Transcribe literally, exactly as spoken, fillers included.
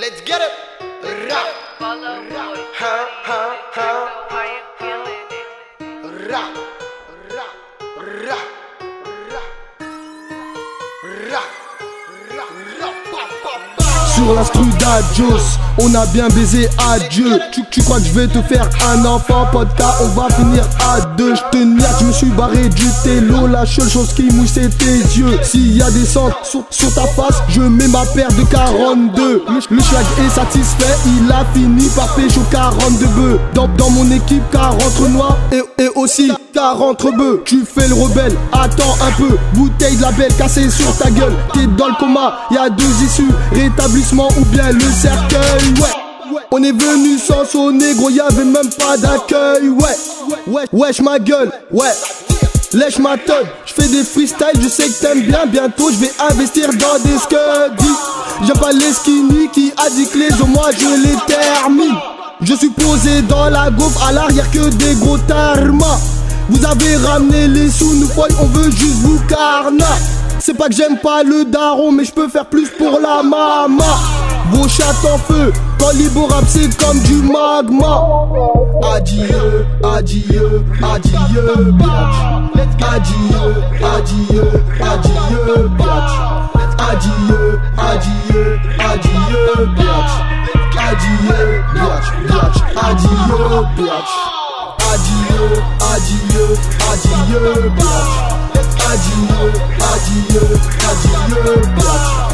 Let's get it. Rap. Rap. Ha, ha, ha. Rap. Rap. Rap. Rap. Rap. Rap. Pa, pa, pa. Sur l'instru d'Adios, on a bien baisé, adieu. Tu, tu crois que je vais te faire un enfant, podcast, on va finir à deux. Je te niaque, je me suis barré du télo. La seule chose qui mouille c'est tes yeux. S'il y a des cendres sur, sur ta face, je mets ma paire de quarante-deux. Le, le schlag est satisfait, il a fini par pécho quarante-deux bœufs. Dans, dans mon équipe, quarante noirs et, et aussi quarante bœufs. Tu fais le rebelle, attends un peu. Bouteille de la belle cassée sur ta gueule. T'es dans le coma, y a deux issues, rétablissement ou bien le cercueil. Ouais, on est venu sans sonner, gros, y'avait même pas d'accueil. Ouais, ouais, wesh ma gueule, ouais. Lèche ma tonne, j'fais des freestyles, je sais que t'aimes bien. Bientôt je vais investir dans des scuddies. J'aime pas les skinny qui a dit que les os, moi je les termine. Je suis posé dans la gaufre, à l'arrière que des gros tarmas. Vous avez ramené les sous, nous foy, on veut juste vous carna. C'est pas que j'aime pas le daron, mais je peux faire plus pour la mama. Vos chattes en feu, quand Libo rap c'est comme du magma. Adieu, adieu, adieu, bitch. Adieu, adieu, adieu, bitch. Adieu, adieu, adieu, bitch. Adieu, bitch, bitch. Adieu, bitch. Adieu, adieu, adieu, bitch. Adieu, adieu, adieu, bitch.